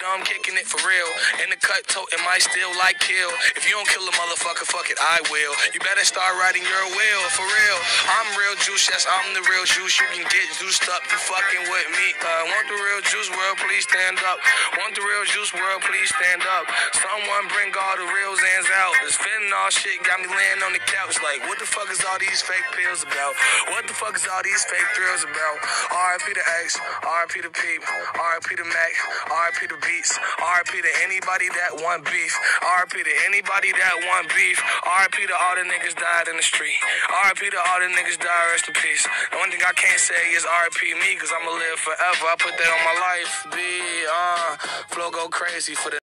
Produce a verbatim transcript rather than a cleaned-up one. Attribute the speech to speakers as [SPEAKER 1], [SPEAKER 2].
[SPEAKER 1] I'm kicking it for real. In the cut, toting my still like kill. If you don't kill a motherfucker, fuck it, I will. You better start writing your will, for real. I'm real juice, yes, I'm the real juice. You can get juiced up, you fucking with me. Uh, want the real juice world, please stand up. Want the real juice world, please stand up. Someone bring all the real Zans out. This fentanyl shit got me laying on the couch like, what the fuck is all these fake pills about? What the fuck is all these fake thrills about? R I P to X, R I P to Peep, R I P to Mac, R I P to Beats, R I P to anybody that want beef, R I P to anybody that want beef, R I P to all the niggas died in the street, R I P to all the niggas died, rest in peace. The only thing I can't say is R I P me, cause I'ma live forever. I put that on my life, B, uh, flow go crazy for the